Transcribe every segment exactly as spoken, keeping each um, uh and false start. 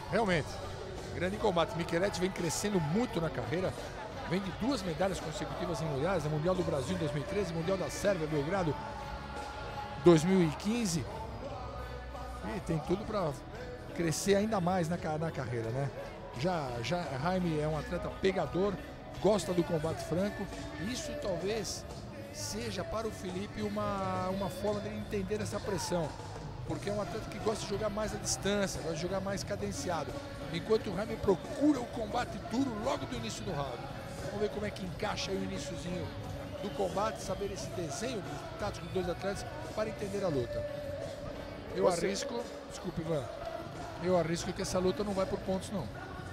Realmente, grande combate. Micheletti vem crescendo muito na carreira. Vem de duas medalhas consecutivas em mundiais, a Mundial do Brasil em dois mil e treze, Mundial da Sérvia, Belgrado dois mil e quinze. E tem tudo para crescer ainda mais na, na carreira, né? Já, já Jaime é um atleta pegador, gosta do combate franco. Isso talvez seja para o Felipe uma, uma forma de entender essa pressão. Porque é um atleta que gosta de jogar mais à distância, gosta de jogar mais cadenciado. Enquanto o Jaime procura o combate duro logo do início do round. Vamos ver como é que encaixa aí o iniciozinho do combate, saber esse desenho tático dos dois atletas para entender a luta. Eu Você... arrisco, desculpe, Ivan, eu arrisco que essa luta não vai por pontos, não.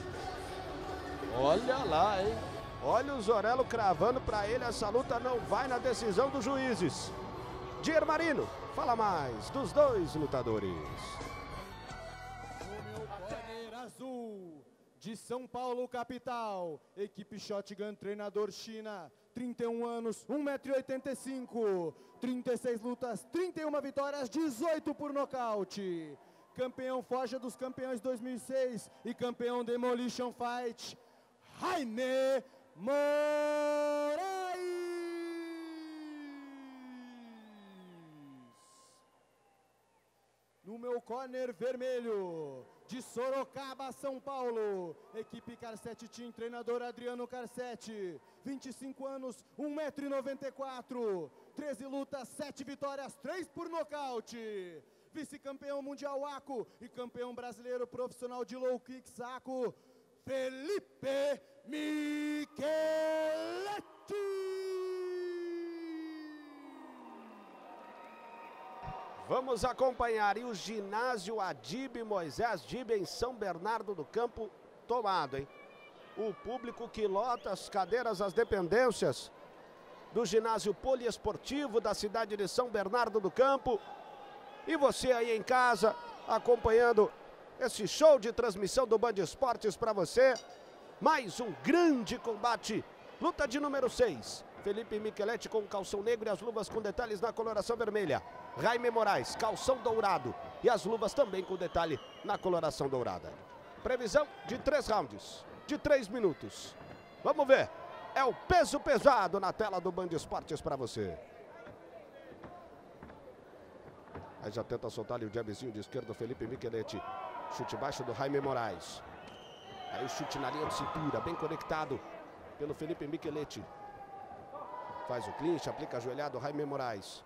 Olha lá, hein? Olha o Zorello cravando para ele, essa luta não vai na decisão dos juízes. Dier Marino, fala mais dos dois lutadores. No meu corner azul, de São Paulo, capital, equipe Shotgun, treinador China, trinta e um anos, um metro e oitenta e cinco, trinta e seis lutas, trinta e uma vitórias, dezoito por nocaute. Campeão Forja dos Campeões dois mil e seis e campeão Demolition Fight, Jaime Moraes. No meu corner vermelho, de Sorocaba, São Paulo, equipe Carcete Team, treinador Adriano Carcete, vinte e cinco anos, um metro e noventa e quatro, treze lutas, sete vitórias, três por nocaute. Vice-campeão mundial A C O e campeão brasileiro profissional de low kick saco, Felipe Micheletti. Vamos acompanhar e o ginásio Adib Moisés Dib em São Bernardo do Campo tomado, hein? O público que lota as cadeiras, as dependências do ginásio poliesportivo da cidade de São Bernardo do Campo. E você aí em casa acompanhando esse show de transmissão do Band Esportes para você. Mais um grande combate, luta de número seis. Felipe Micheletti com calção negro e as luvas com detalhes na coloração vermelha. Jaime Moraes, calção dourado e as luvas também com detalhe na coloração dourada. Previsão de três rounds, de três minutos. Vamos ver, é o peso pesado na tela do Band Esportes para você. Aí já tenta soltar ali o jabzinho de esquerda do Felipe Micheletti. Chute baixo do Jaime Moraes. Aí o chute na linha de cintura, bem conectado pelo Felipe Micheletti. Faz o clinch, aplica a joelhada do Jaime Moraes.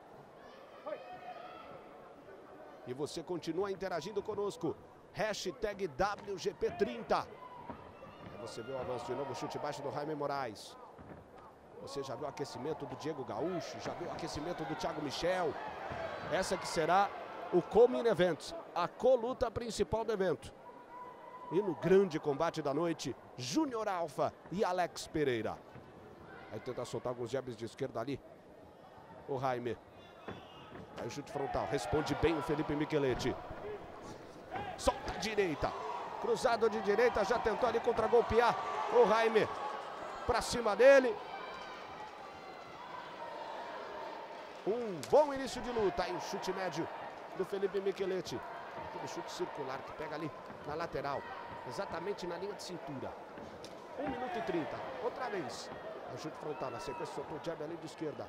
E você continua interagindo conosco. Hashtag W G P trinta. Aí você vê o avanço de novo, chute baixo do Jaime Moraes. Você já viu o aquecimento do Diego Gaúcho, já viu o aquecimento do Thiago Michel. Essa que será o co-main event, a co-luta principal do evento. E no grande combate da noite, Júnior Alfa e Alex Pereira. Aí tenta soltar alguns jabs de esquerda ali. O Jaime. Aí o chute frontal, responde bem o Felipe Micheletti. Solta a direita. Cruzado de direita, já tentou ali contra-golpear o Jaime. Pra cima dele. Um bom início de luta. Aí o chute médio do Felipe Micheletti. Aquele chute circular que pega ali na lateral. Exatamente na linha de cintura. um minuto e trinta. Outra vez. Aí o chute frontal. Na sequência soltou o jab ali de esquerda.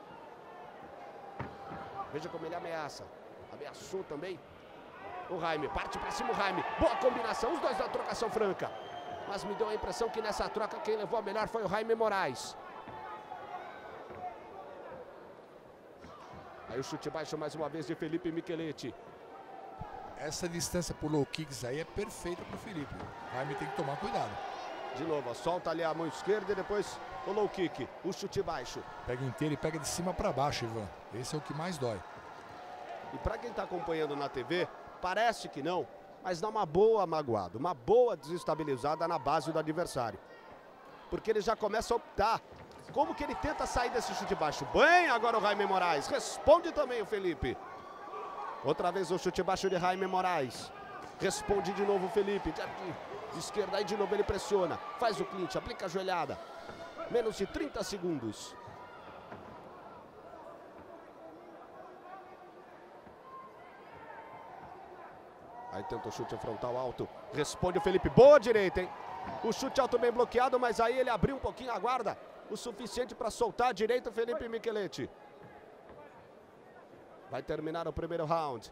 Veja como ele ameaça. Ameaçou também o Jaime. Parte pra cima o Jaime. Boa combinação. Os dois da trocação franca. Mas me deu a impressão que nessa troca quem levou a melhor foi o Jaime Moraes. Aí o chute baixo mais uma vez de Felipe Micheletti. Essa distância por low kicks aí é perfeita pro Felipe. O Jaime tem que tomar cuidado. De novo, ó, solta ali a mão esquerda e depois o low kick, o chute baixo. Pega inteiro e pega de cima para baixo, Ivan. Esse é o que mais dói. E para quem está acompanhando na T V, parece que não, mas dá uma boa magoada, uma boa desestabilizada na base do adversário. Porque ele já começa a optar. Como que ele tenta sair desse chute baixo? Bem, agora o Jaime Moraes. Responde também o Felipe. Outra vez o chute baixo de Jaime Moraes. Responde de novo o Felipe. De, de esquerda, aí de novo ele pressiona. Faz o clinch, aplica a joelhada. Menos de trinta segundos. Aí tenta o chute frontal alto. Responde o Felipe. Boa direita, hein? O chute alto bem bloqueado, mas aí ele abriu um pouquinho a guarda. O suficiente para soltar a direita o Felipe Micheletti. Vai terminar o primeiro round.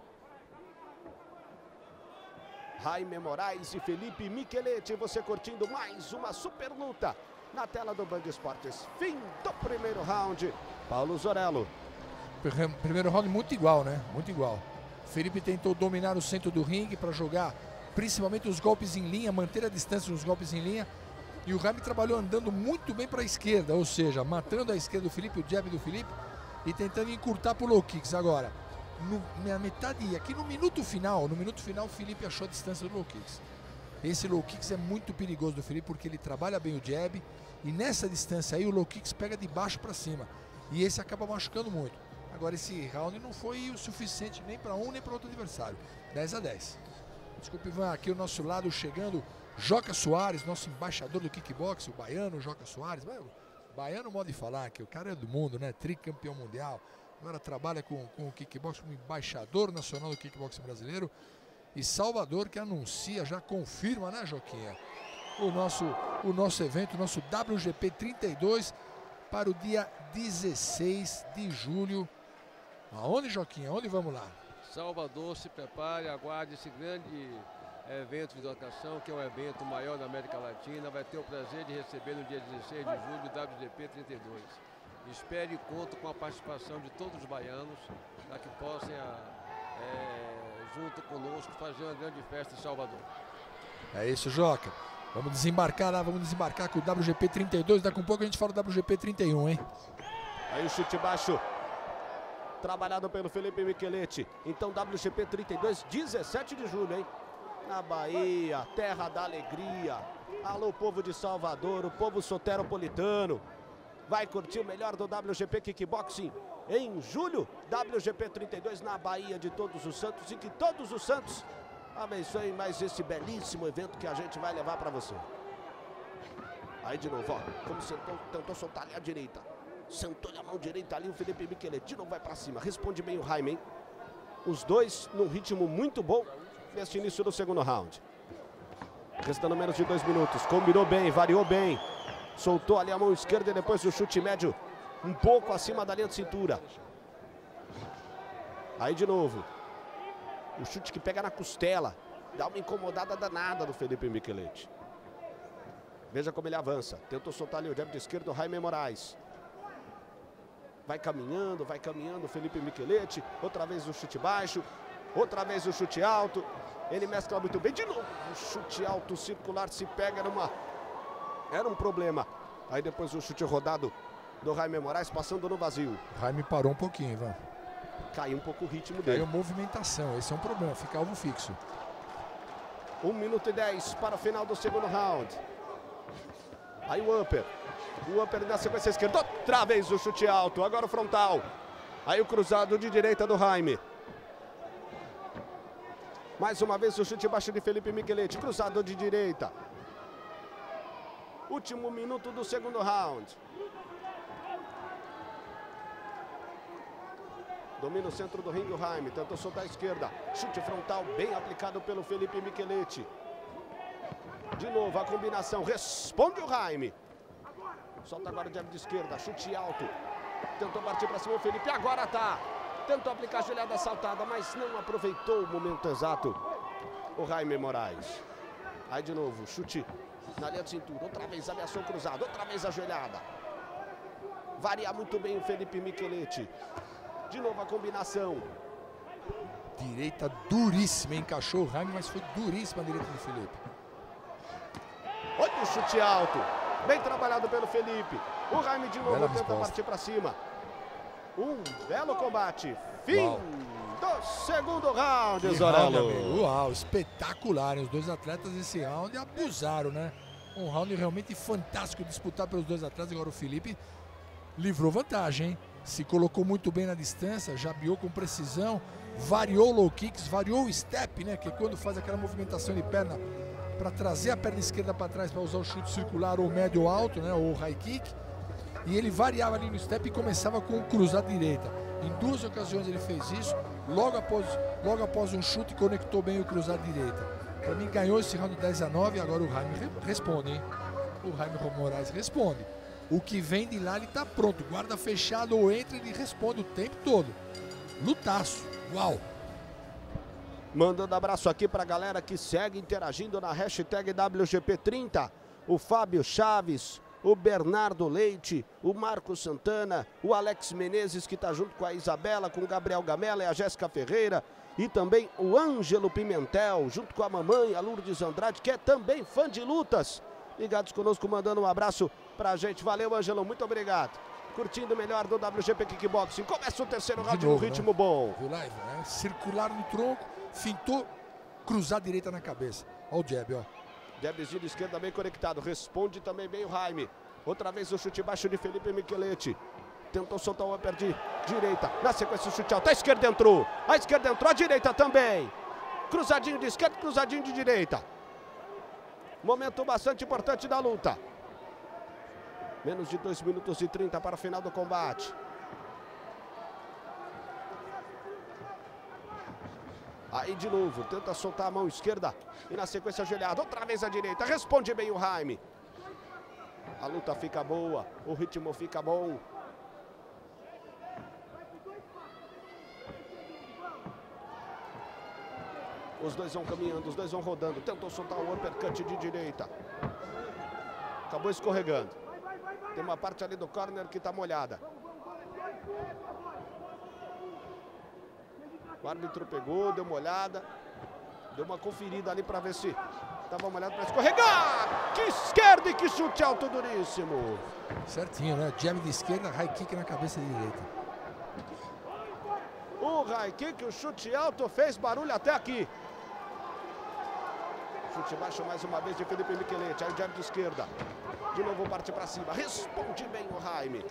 Jaime Moraes e Felipe Micheletti. Você curtindo mais uma super luta na tela do Band Esportes. Fim do primeiro round. Paulo Zorello. Primeiro round muito igual, né? Muito igual. Felipe tentou dominar o centro do ringue para jogar principalmente os golpes em linha, manter a distância nos golpes em linha. E o Jaime trabalhou andando muito bem para a esquerda, ou seja, matando a esquerda do Felipe, o jab do Felipe, e tentando encurtar para o low kicks. Agora, no, na metade, aqui no minuto final, no minuto final o Felipe achou a distância do low kicks. Esse low kicks é muito perigoso do Felipe porque ele trabalha bem o jab e nessa distância aí o low kicks pega de baixo para cima. E esse acaba machucando muito. Agora esse round não foi o suficiente nem para um nem para outro adversário. dez a dez. Desculpe, Ivan, aqui o nosso lado chegando, Joca Soares, nosso embaixador do kickbox, o baiano Joca Soares. O baiano, modo de falar, que o cara é do mundo, né? Tricampeão mundial. Agora trabalha com, com o kickbox como embaixador nacional do kickbox brasileiro. E Salvador que anuncia, já confirma, né, Joquinha? O nosso, o nosso evento, o nosso W G P trinta e dois para o dia dezesseis de julho. Aonde, Joquinha? Onde vamos lá? Salvador, se prepare, aguarde esse grande evento de lotação, que é um evento maior da América Latina. Vai ter o prazer de receber no dia dezesseis de julho o W G P trinta e dois. Espere e conto com a participação de todos os baianos para que possam, é, junto conosco, fazer uma grande festa em Salvador. É isso, Joca. Vamos desembarcar lá, vamos desembarcar com o W G P trinta e dois. Daqui a pouco a gente fala do W G P trinta e um, hein? Aí o chute baixo. Trabalhado pelo Felipe Micheletti. Então W G P trinta e dois, dezessete de julho, hein? Na Bahia, terra da alegria. Alô, povo de Salvador, o povo soteropolitano. Vai curtir o melhor do W G P Kickboxing em julho. W G P trinta e dois na Bahia de Todos os Santos. E que Todos os Santos abençoem mais esse belíssimo evento que a gente vai levar para você. Aí de novo, ó. Como sentou, tentou soltar ali a direita. Sentou-lhe a mão direita ali o Felipe Micheletti. De novo vai para cima. Responde bem o Jaime, hein? Os dois num ritmo muito bom neste início do segundo round. Restando menos de dois minutos. Combinou bem, variou bem. Soltou ali a mão esquerda e depois o chute médio um pouco acima da linha de cintura. Aí de novo. O chute que pega na costela. Dá uma incomodada danada do Felipe Micheletti. Veja como ele avança. Tentou soltar ali o jab de esquerda do Jaime Moraes. Vai caminhando, vai caminhando o Felipe Micheletti. Outra vez o chute baixo. Outra vez o chute alto. Ele mescla muito bem. De novo o chute alto circular se pega. Era, uma... Era um problema. Aí depois o chute rodado do Jaime Moraes passando no vazio. Jaime parou um pouquinho, Ivan. Caiu um pouco o ritmo dele. Caiu movimentação. Esse é um problema. Fica alvo fixo. um minuto e dez para o final do segundo round. Aí o upper. O upper na sequência esquerda. Outra vez o chute alto. Agora o frontal. Aí o cruzado de direita do Jaime. Mais uma vez o chute baixo de Felipe Micheletti. Cruzado de direita. Último minuto do segundo round. Domina o centro do ringue o Jaime. Tentou soltar a esquerda. Chute frontal bem aplicado pelo Felipe Micheletti. De novo a combinação. Responde o Jaime. Solta agora o jab de esquerda. Chute alto. Tentou partir para cima o Felipe. Agora tá. Tentou aplicar a joelhada saltada, mas não aproveitou o momento exato o Jaime Moraes. Aí de novo, chute na linha de cintura. Outra vez ameaçou o cruzado. Outra vez a joelhada. Varia muito bem o Felipe Micheletti. De novo a combinação. Direita duríssima. Encaixou o Jaime, mas foi duríssima a direita do Felipe. Olha o chute alto. Bem trabalhado pelo Felipe. O Jaime de novo Bela tenta resposta. partir para cima. Um belo combate. Fim Uau. do segundo round, Que round, Zorello. amigo. Uau, espetacular, hein? Os dois atletas desse round abusaram, né? Um round realmente fantástico disputado pelos dois atletas. Agora o Felipe livrou vantagem, hein? Se colocou muito bem na distância, jabeou com precisão, variou low kicks, variou o step, né? Que é quando faz aquela movimentação de perna para trazer a perna esquerda para trás para usar o chute circular ou médio ou alto, né? Ou high kick. E ele variava ali no step e começava com o cruzado direita. Em duas ocasiões ele fez isso. logo após, logo após um chute, conectou bem o cruzado direita. Para mim, ganhou esse round dez a nove. Agora o Jaime responde, hein? O Jaime Moraes responde. O que vem de lá, ele tá pronto. Guarda fechado ou entra, ele responde o tempo todo. Lutaço. Uau. Mandando abraço aqui pra galera que segue interagindo na hashtag W G P trinta. O Fábio Chaves, o Bernardo Leite, o Marcos Santana, o Alex Menezes, que tá junto com a Isabela, com o Gabriel Gamela e a Jéssica Ferreira. E também o Ângelo Pimentel, junto com a mamãe, a Lourdes Andrade, que é também fã de lutas. Ligados conosco, mandando um abraço pra gente. Valeu, Ângelo, muito obrigado. Curtindo o melhor do W G P Kickboxing. Começa o terceiro round no ritmo, né? Bom. Viu live, né? Circular no tronco, fintou, cruzar a direita na cabeça. Olha o jab, ó. Jabzinho esquerda bem conectado. Responde também bem o Jaime. Outra vez o chute baixo de Felipe Micheletti. Tentou soltar o upper de direita. Na sequência o chute alto. A esquerda entrou. A esquerda entrou. A direita também. Cruzadinho de esquerda, cruzadinho de direita. Momento bastante importante da luta. Menos de dois minutos e trinta para o final do combate. Aí de novo, tenta soltar a mão esquerda e na sequência ajoelhada, outra vez a direita, responde bem o Jaime. A luta fica boa, o ritmo fica bom. Os dois vão caminhando, os dois vão rodando, tentam soltar o uppercut de direita. Acabou escorregando. Tem uma parte ali do corner que está molhada. O árbitro pegou, deu uma olhada, deu uma conferida ali para ver se estava molhado para escorregar. Que esquerda e que chute alto duríssimo. Certinho, né? Jab de esquerda, high kick na cabeça de direita. O high kick, o chute alto fez barulho até aqui. Chute baixo mais uma vez de Felipe Micheletti. Aí o jab de esquerda. De novo parte para cima. Responde bem o Jaime.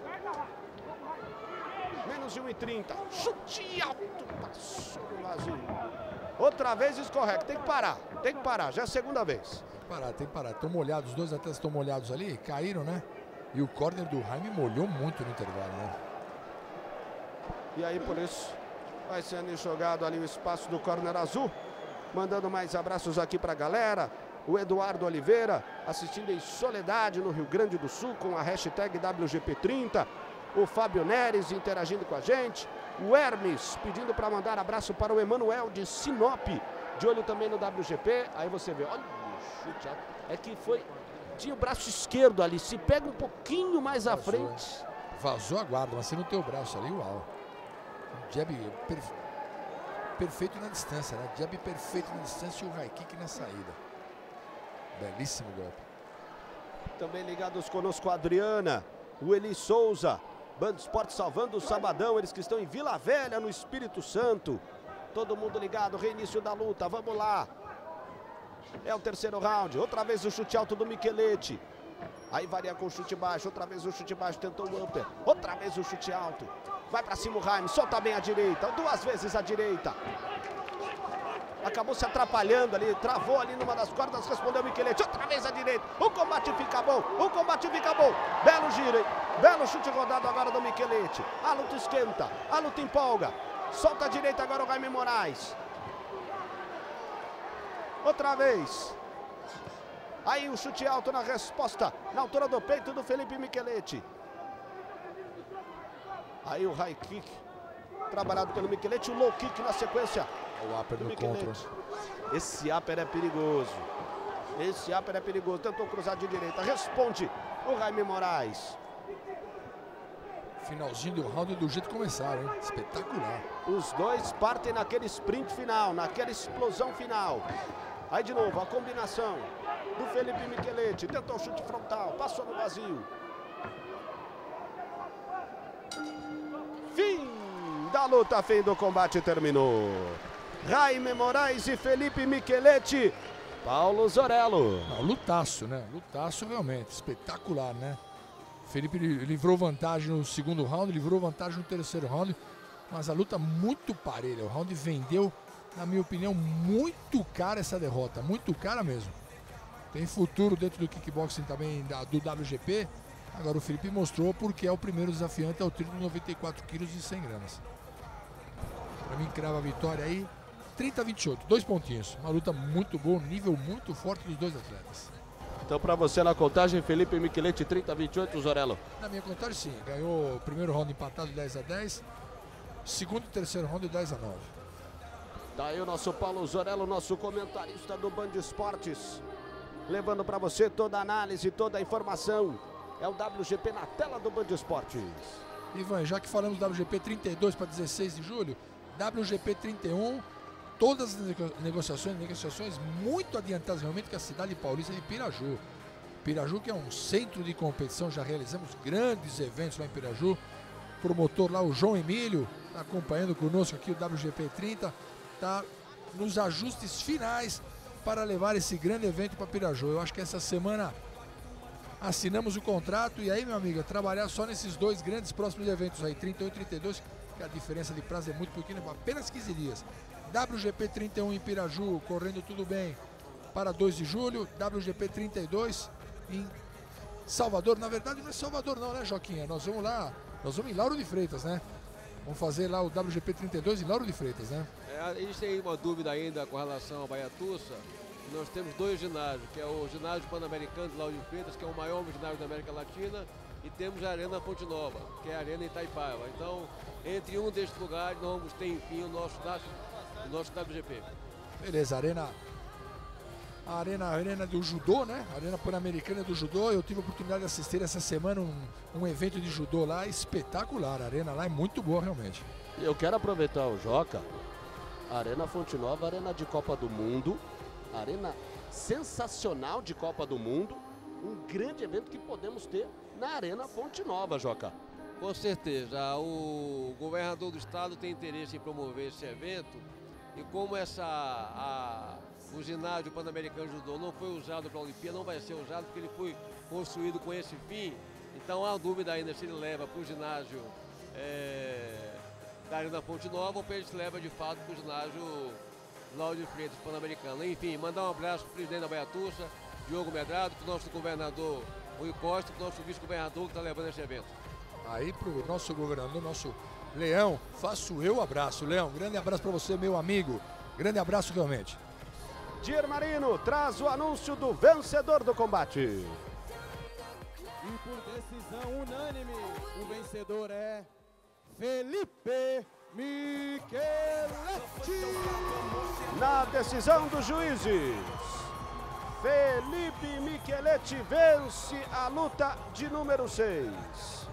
Menos de um e trinta. Chute alto. Passou no vazio. Outra vez escorrega. Tem que parar. Tem que parar. Já é a segunda vez. Tem que parar, tem que parar. Estão molhados. Os dois atletas estão molhados ali. Caíram, né? E o corner do Jaime molhou muito no intervalo, né? E aí, por isso, vai sendo enxugado ali o espaço do corner azul. Mandando mais abraços aqui pra galera. O Eduardo Oliveira assistindo em Soledade, no Rio Grande do Sul, com a hashtag W G P trinta. O Fábio Neres interagindo com a gente. O Hermes pedindo para mandar abraço para o Emanuel de Sinop. De olho também no W G P. Aí você vê, olha o chute. É que foi... Tinha o braço esquerdo ali. Se pega um pouquinho mais à Vazou, frente. hein? Vazou a guarda, mas você não tem o braço ali, uau. Um jab perfe... perfeito na distância, né? Jab perfeito na distância e o high kick na saída. Belíssimo golpe. Também ligados conosco a Adriana, o Eli Souza, Band Esporte salvando o sabadão, eles que estão em Vila Velha, no Espírito Santo. Todo mundo ligado, reinício da luta, vamos lá. É o terceiro round, outra vez o chute alto do Micheletti. Aí varia com o chute baixo, outra vez o chute baixo, tentou o upper, outra vez o chute alto. Vai pra cima o Jaime, solta bem a direita, duas vezes a direita. Acabou se atrapalhando ali, travou ali numa das cordas, respondeu o Micheletti, outra vez a direita. O combate fica bom, o combate fica bom. Belo giro, hein? Belo chute rodado agora do Micheletti. A luta esquenta, a luta empolga. Solta a direita agora o Jaime Moraes. Outra vez. Aí o chute alto na resposta, na altura do peito do Felipe Micheletti. Aí o high kick, trabalhado pelo Micheletti, o low kick na sequência. O upper no contra. Esse upper é perigoso. Esse upper é perigoso. Tentou cruzar de direita. Responde o Jaime Moraes. Finalzinho do round do jeito que começaram, hein? Espetacular. Os dois partem naquele sprint final, naquela explosão final. Aí de novo a combinação do Felipe Micheletti. Tentou o chute frontal, passou no vazio. Fim da luta, fim do combate terminou. Jaime Moraes e Felipe Micheletti. Paulo Zorello. Não, lutaço, né? Lutaço realmente, espetacular, né? Felipe livrou vantagem no segundo round, livrou vantagem no terceiro round, mas a luta muito parelha. O round vendeu, na minha opinião, muito cara essa derrota, muito cara mesmo. Tem futuro dentro do kickboxing também da, do W G P. Agora o Felipe mostrou porque é o primeiro desafiante ao título de noventa e quatro quilos e cem gramas. Para mim, crava a vitória aí. trinta a vinte e oito, dois pontinhos. Uma luta muito boa, um nível muito forte dos dois atletas. Então, para você na contagem, Felipe Micheletti, trinta a vinte e oito, Zorello. Na minha contagem, sim. Ganhou o primeiro round empatado, dez a dez. Segundo e terceiro round, dez a nove. Tá aí o nosso Paulo Zorello, nosso comentarista do Band Esportes, levando para você toda a análise, toda a informação. É o W G P na tela do Band Esportes. Ivan, já que falamos do W G P trinta e dois para dezesseis de julho, W G P trinta e um, todas as negociações, negociações muito adiantadas realmente com a cidade paulista de Piraju. Piraju, que é um centro de competição, já realizamos grandes eventos lá em Piraju. Promotor lá, o João Emílio, tá acompanhando conosco aqui o W G P trinta, tá nos ajustes finais para levar esse grande evento para Piraju. Eu acho que essa semana assinamos o contrato e aí, meu amigo, é trabalhar só nesses dois grandes próximos eventos aí, trinta e um e trinta e dois, que a diferença de prazo é muito pequena, apenas quinze dias. W G P trinta e um em Piraju, correndo tudo bem, para dois de julho. W G P trinta e dois em Salvador. Na verdade não é Salvador não, né, Joquinha? Nós vamos lá, nós vamos em Lauro de Freitas, né? Vamos fazer lá o W G P trinta e dois em Lauro de Freitas, né? É, a gente tem uma dúvida ainda com relação a Baiatussa. Nós temos dois ginásios, que é o ginásio Pan-Americano de Lauro de Freitas, que é o maior ginásio da América Latina, e temos a Arena Fonte Nova, que é a Arena Itaipava. Então, entre um destes lugares, nós vamos ter, enfim, o nosso, o nosso W G P. Beleza, Arena, a Arena, a Arena do Judô, né? A Arena Pan-Americana do Judô. Eu tive a oportunidade de assistir essa semana um, um evento de judô lá espetacular. A arena lá é muito boa, realmente. Eu quero aproveitar o Joca. Arena Fonte Nova, arena de Copa do Mundo, arena sensacional de Copa do Mundo, um grande evento que podemos ter na Arena Fonte Nova, Joca. Com certeza, o governador do estado tem interesse em promover esse evento e como essa, a, o ginásio Pan-Americano de Judô não foi usado para a Olimpíada, não vai ser usado porque ele foi construído com esse fim, então há dúvida ainda se ele leva para o ginásio é, da Arena Fonte Nova ou se ele leva de fato para o ginásio Lauro de Freitas Pan-Americano. Enfim, mandar um abraço para o presidente da Baiatussa, Diogo Medrado, para o nosso governador Rui Costa, para o nosso vice-governador que está levando esse evento. Aí para o nosso governador, nosso Leão, faço eu abraço. Leão, grande abraço para você, meu amigo. Grande abraço realmente. Dir Marino traz o anúncio do vencedor do combate. E por decisão unânime, o vencedor é Felipe Micheletti. Na decisão dos juízes, Felipe Micheletti vence a luta de número seis.